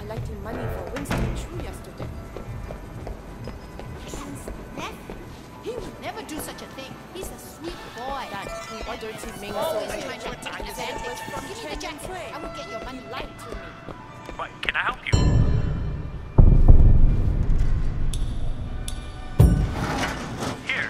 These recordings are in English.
collecting money for Winston Chu yesterday. His nephew? He would never do such a thing. He's a sweet boy. Dad, why don't you make Always so trying to take advantage. Give me the jacket. I will get your money lied back. to me? But can I help you? Here.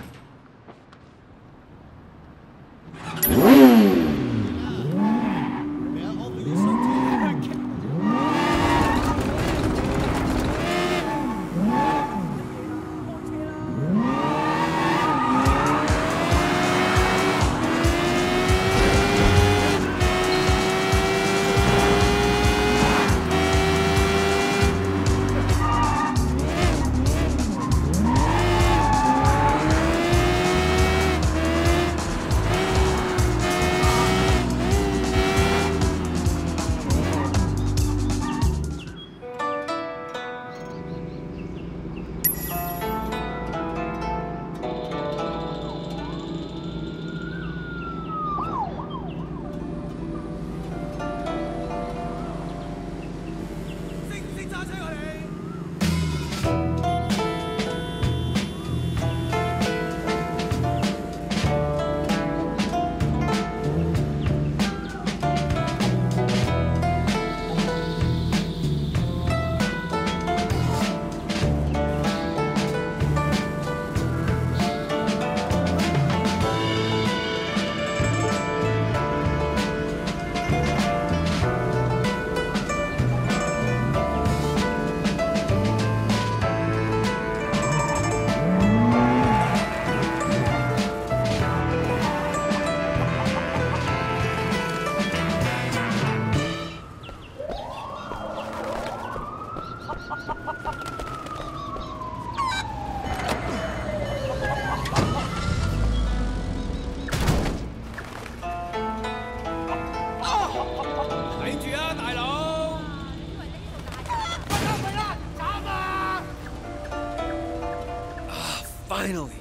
Finally!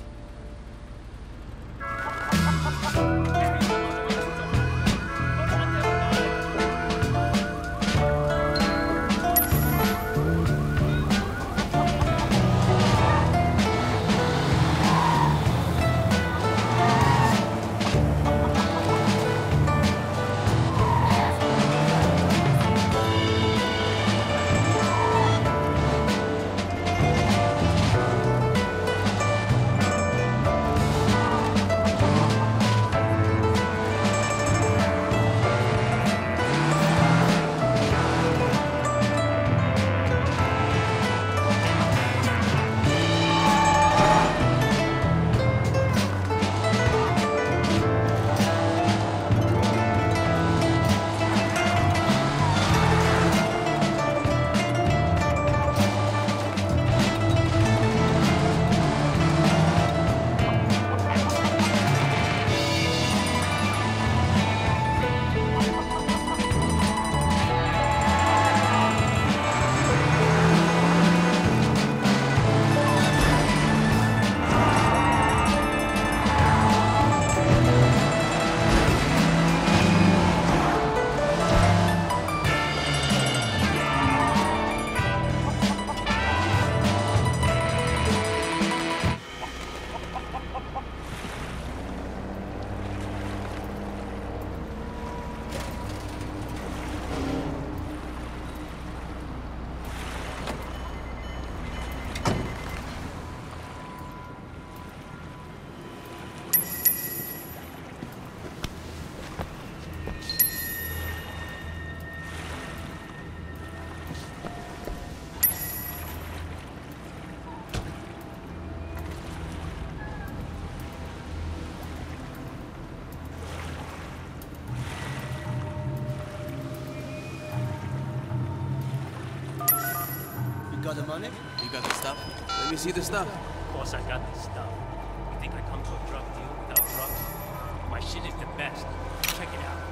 Got the money? You got the stuff? Let me see the stuff. Of course I got this stuff. You think I come to a drug deal without drugs? My shit is the best. Check it out.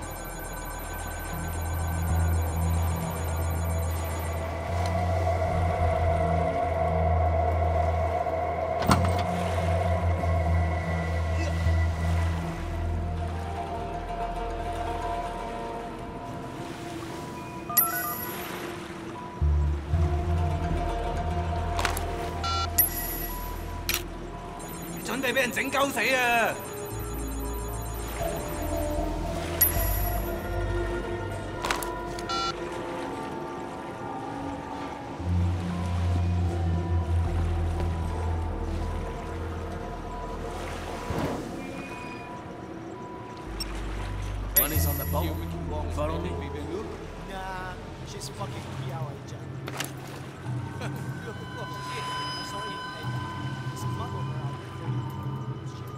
準備俾人整鳩死啊！ Money's on the boat. Follow me. Nah, she's fucking Piao agent. Look, shit. Sorry, hey. Smuggle her out there. Shit.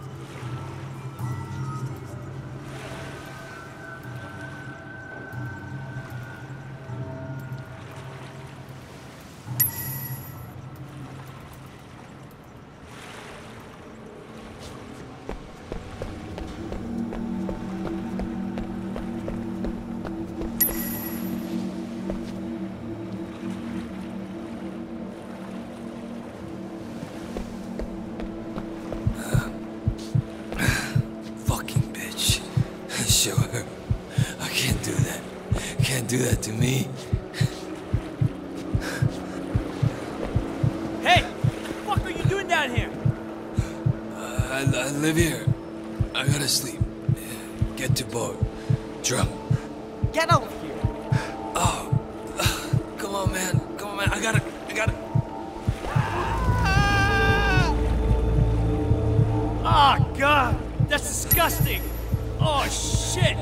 Sure. I can't do that. Can't do that to me. Hey! What the fuck are you doing down here? I live here. I gotta sleep. Get to boat. Drunk. Get out of here! Oh. Come on, man. Come on, man. I gotta... Oh, God! That's disgusting! Oh, shit!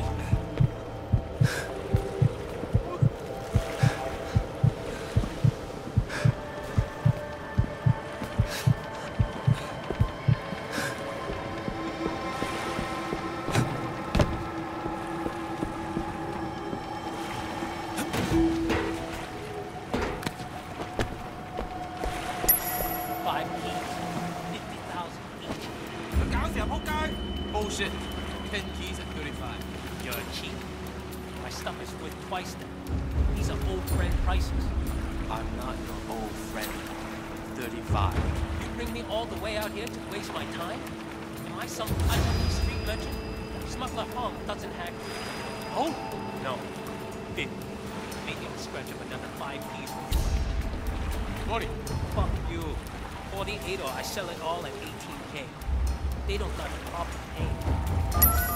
Bullshit. 10 keys at 35. You're cheap. My stuff is worth twice that. These are old friend prices. I'm not your old friend. 35. You bring me all the way out here to waste my time? Am I some ugly street legend? Smuggler Hong doesn't hack. Oh? No. Didn't. Maybe I'll scratch up another 5 keys for you. 40. Fuck you. 48 or I sell it all at 18K. They don't got a problem paying.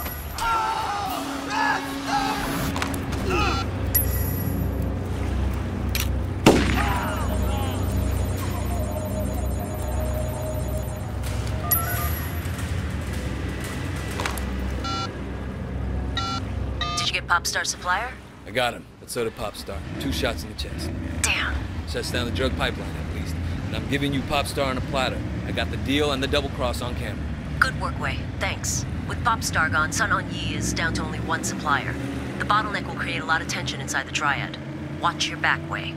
Did you get Popstar Supplier? I got him, but so did Popstar. 2 shots in the chest. Damn. Shuts down the drug pipeline, at least. And I'm giving you Popstar on a platter. I got the deal and the double cross on camera. Good work, Wei. Thanks. With Popstar gone, Sun On Yee is down to only one supplier. The bottleneck will create a lot of tension inside the Triad. Watch your back, Wei.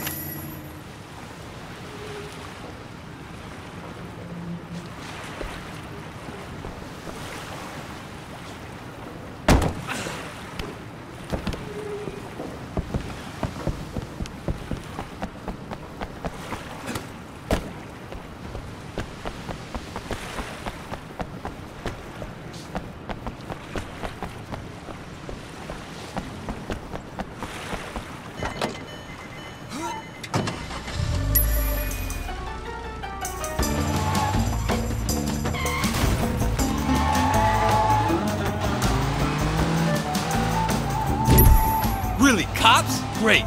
Really, cops? Great.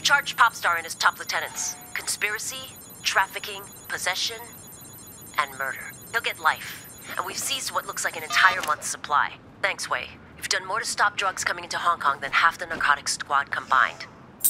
charged Popstar and his top lieutenants. Conspiracy, trafficking, possession, and murder. He'll get life. And we've seized what looks like an entire month's supply. Thanks, Wei. You've done more to stop drugs coming into Hong Kong than half the narcotics squad combined.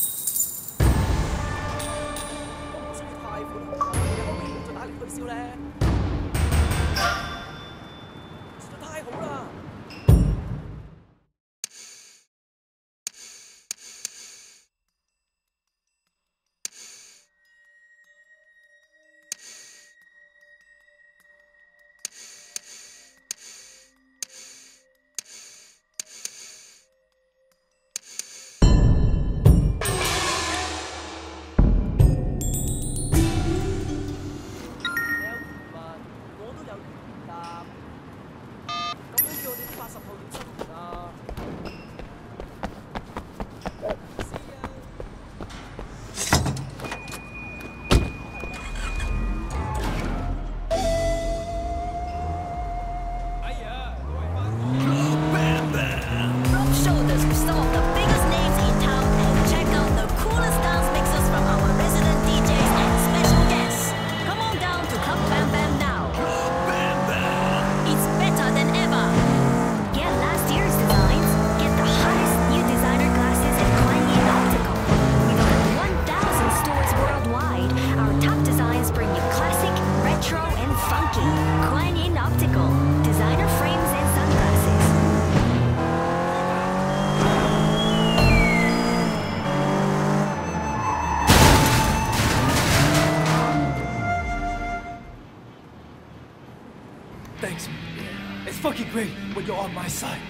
'Thanks. It's fucking great when you're on my side.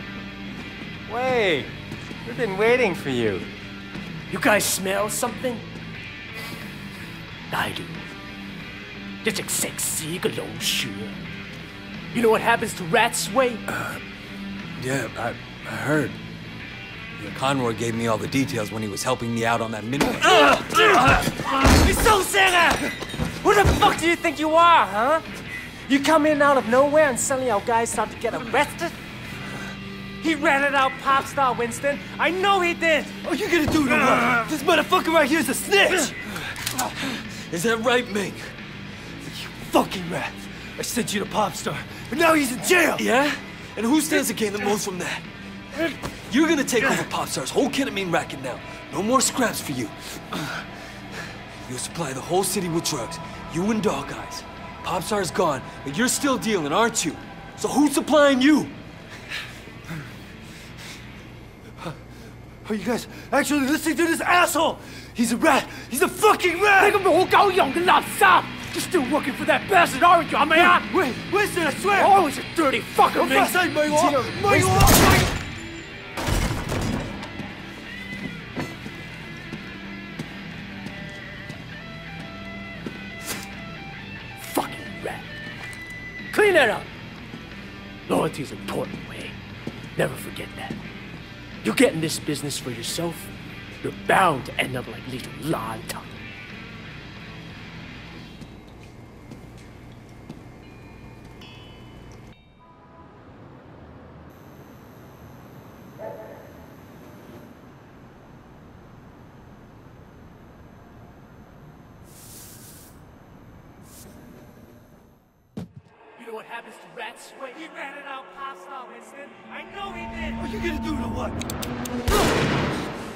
Wait, we've been waiting for you. You guys smell something? I do. 一隻食屎嘅老鼠. You know what happens to rats, Wei? Yeah, I heard. Yeah, Conroy gave me all the details when he was helping me out on that midway. It's so sad! Who the fuck do you think you are, huh? You come in out of nowhere and suddenly our guys start to get arrested? He ratted out Popstar, Winston. I know he did! What are you gonna do to what? This motherfucker right here is a snitch! Is that right, Ming? You fucking rat! I sent you to Popstar, but now he's in jail! Yeah? And who stands to gain the most from that? You're gonna take over Popstar's whole ketamine racket now. No more scraps for you. You'll supply the whole city with drugs. You and Dog Eyes. Popstar's gone, but you're still dealing, aren't you? So who's supplying you? Are you guys actually listening to this asshole? He's a rat! He's a fucking rat! You're still working for that bastard, aren't you? I mean, Wait, Winston, I swear! you're always a dirty fucker, I'm man. not saying my Fucking rat. Clean that up. Loyalty is important, Wei. Never forget that. You get in this business for yourself, you're bound to end up like little Lan Tang. You know what happens to rats? Wait, he ratted out Popstar, Winston. I know he did. What are you gonna do to what?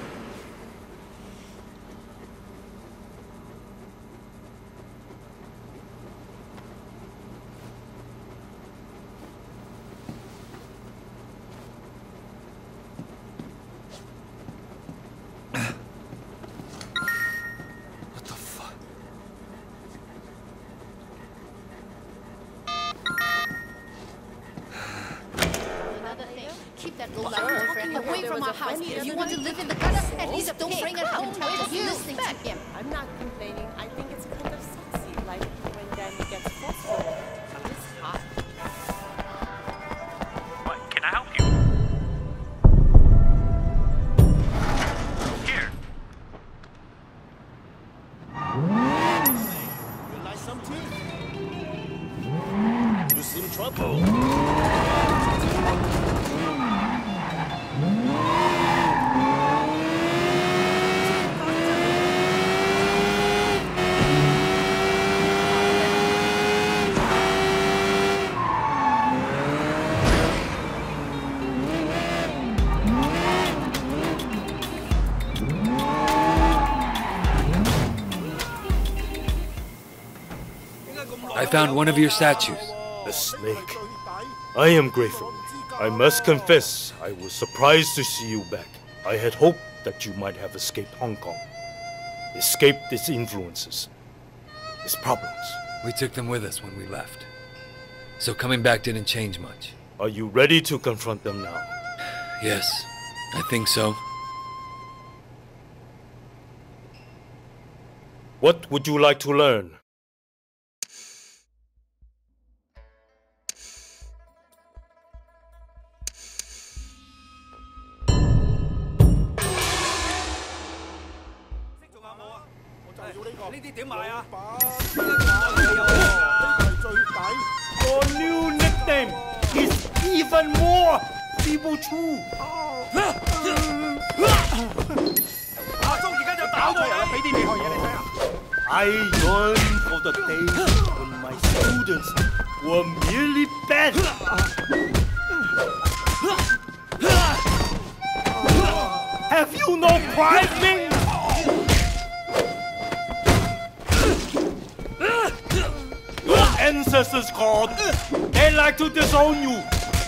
What the fuck? Another thing, keep that low-life boyfriend away from our house. If you want to live in the gutter, at least don't bring it home. Just listening to him. I'm not complaining. I think it's kind of sexy, like when Danny gets forceful. It's hot. What? Can I help you? Here. You like some too? You some trouble? I found one of your statues. The snake. I am grateful. I must confess, I was surprised to see you back. I had hoped that you might have escaped Hong Kong. Escaped its influences. Its problems. We took them with us when we left. So coming back didn't change much. Are you ready to confront them now? Yes, I think so. What would you like to learn? Your new nickname is even more Feeble True. I yearn for the days when my students were merely bad. Have you no pride, Ming? Your ancestors called. They like to disown you.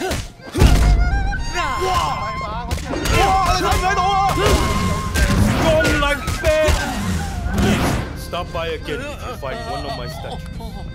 Strong like bear. Stop by again if you find one of my statues.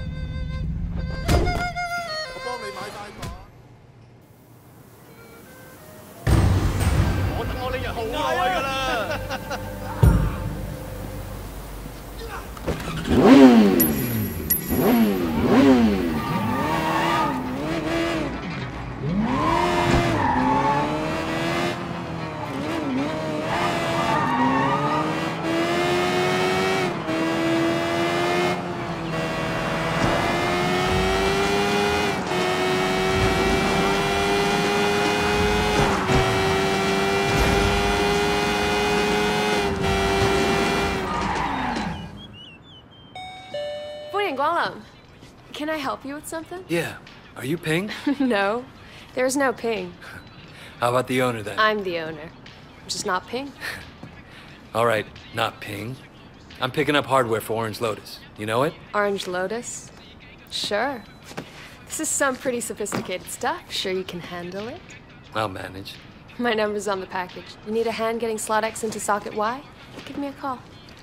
Can I help you with something? Yeah. Are you Ping? No. There's no Ping. How about the owner then? I'm the owner. I'm just not Ping. All right, not Ping. I'm picking up hardware for Orange Lotus. You know it? Orange Lotus? Sure. This is some pretty sophisticated stuff. Sure you can handle it? I'll manage. My number's on the package. You need a hand getting slot X into socket Y? Give me a call.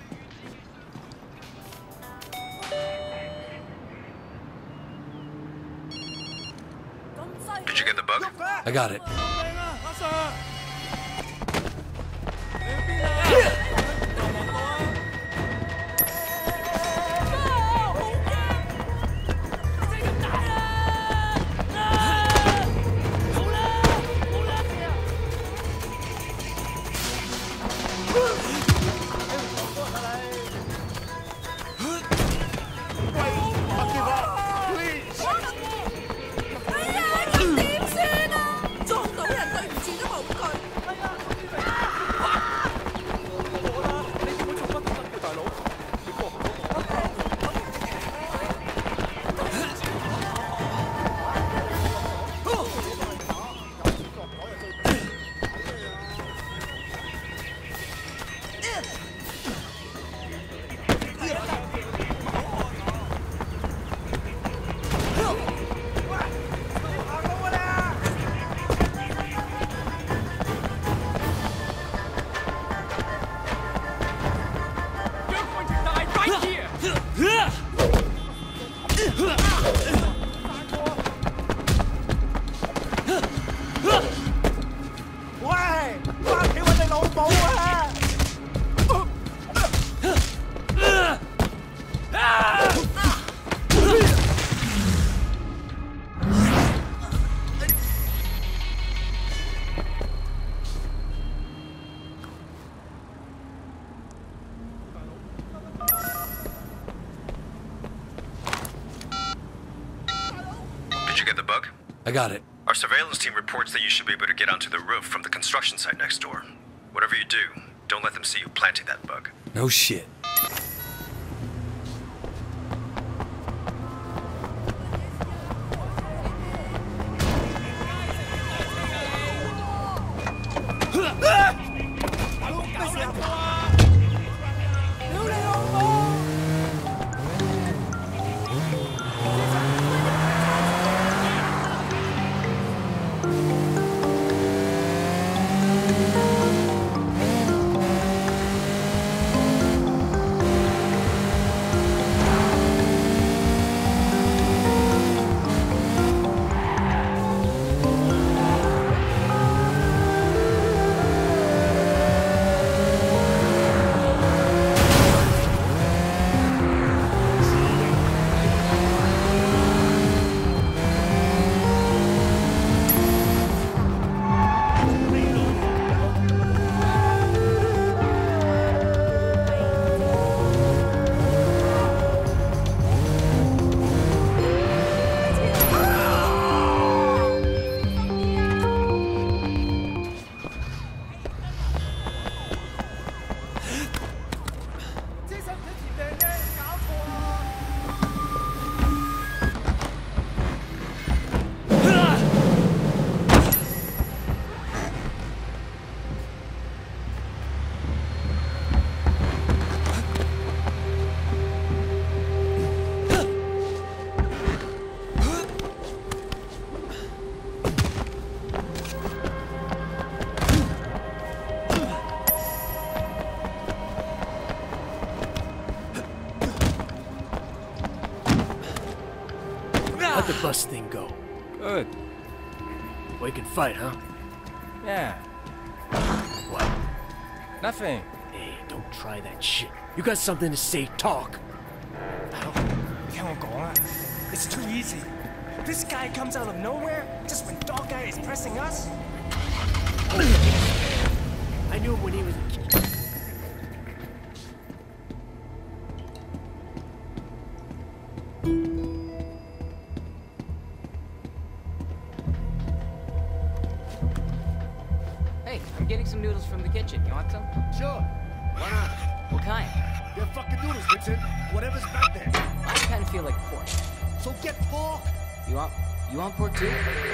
Did you get the bug? I got it. Did you get the bug? I got it. Our surveillance team reports that you should be able to get onto the roof from the construction site next door. Whatever you do, don't let them see you planting that bug. No shit. the bus thing go? Good. We can fight, huh? Yeah. What? Nothing. Hey, don't try that shit. You got something to say, talk. It's too easy. This guy comes out of nowhere just when Dog Guy is pressing us. I knew him when he was a kid. Hey, I'm getting some noodles from the kitchen. You want some? Sure. Why not? What kind? They're fucking noodles, Vincent. Whatever's back there. I kind of feel like pork. So get pork. You want pork too?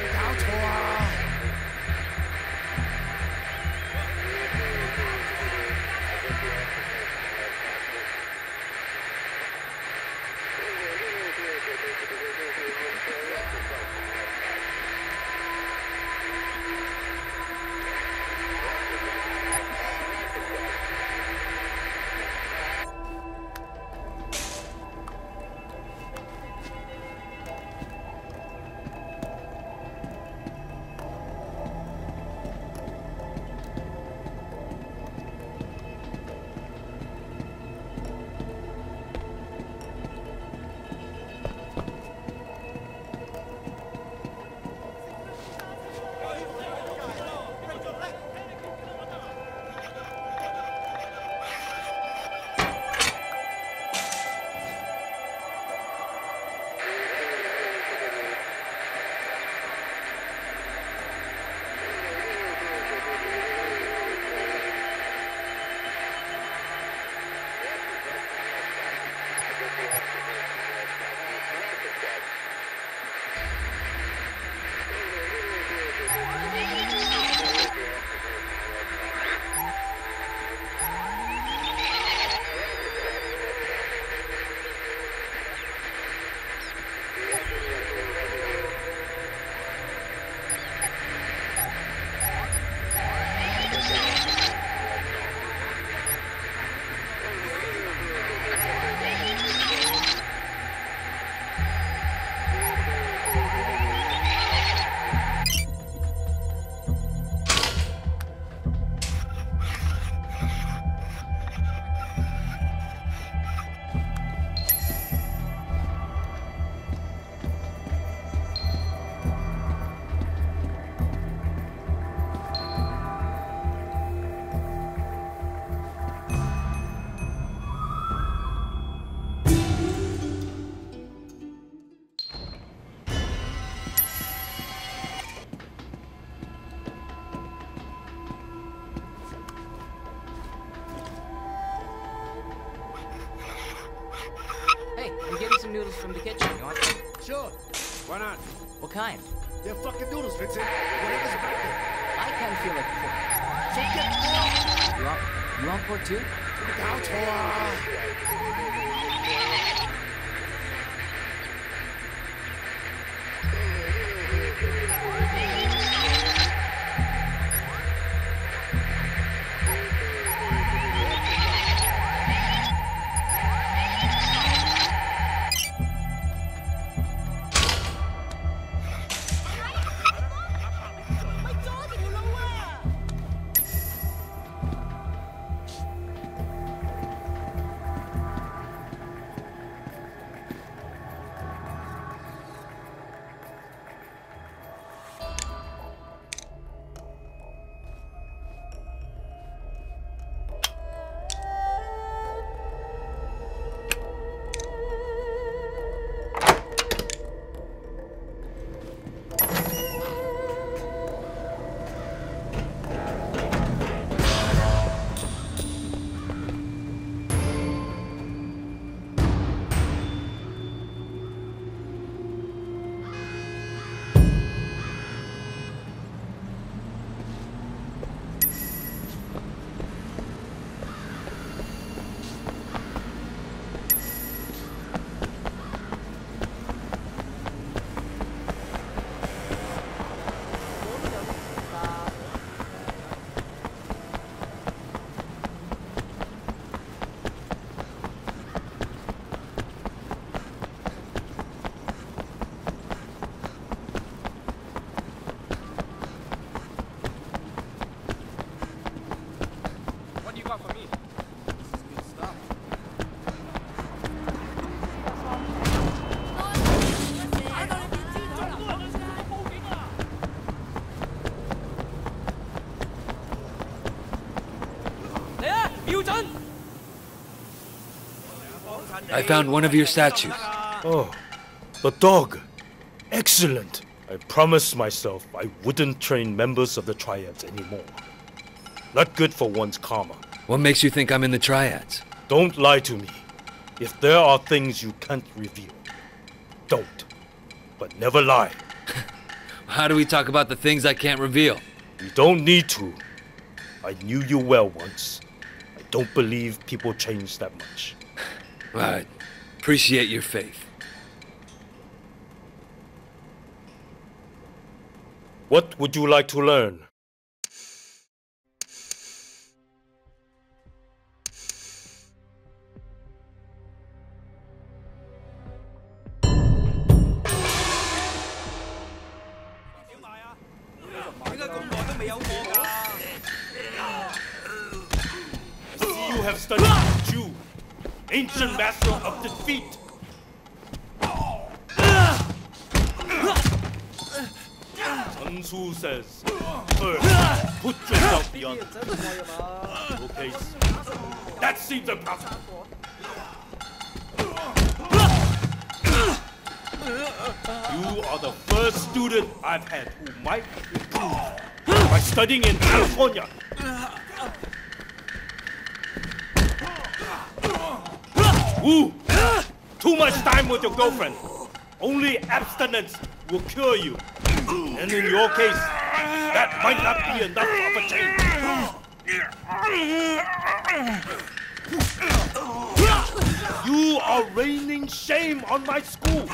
I'm getting some noodles from the kitchen. You want some? Sure. Why not? What kind? They're fucking noodles, Vincent. Whatever's back there. I kind of feel like pork. So get pork. You want pork too? work for me. Good stuff. I found one of your statues. Oh, the dog. Excellent. I promised myself I wouldn't train members of the Triads anymore. Not good for one's karma. What makes you think I'm in the Triads? Don't lie to me. If there are things you can't reveal, don't. But never lie. How do we talk about the things I can't reveal? You don't need to. I knew you well once. I don't believe people change that much. Right. Appreciate your faith. What would you like to learn? You have studied Ju, ancient master of defeat. Sun Tzu says, first, put yourself beyond your case. That seems impossible. You are the first student I've had who might improve by studying in California. Wu, too much time with your girlfriend. Only abstinence will cure you. And in your case, that might not be enough of a change. You are raining shame on my school.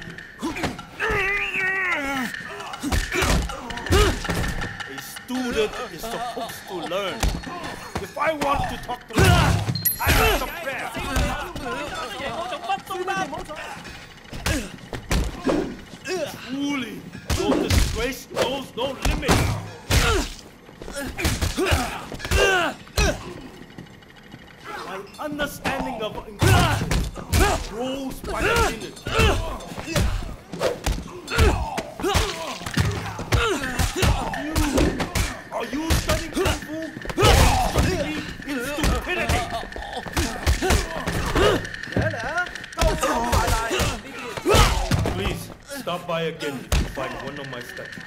A student is supposed to learn. If I want to talk to you, I got some prayer. Truly, your disgrace knows no limit. My understanding of injustice grows by the minute. Are you studying Kung Fu? In stupidity. Please, stop by again if you find one of my statues.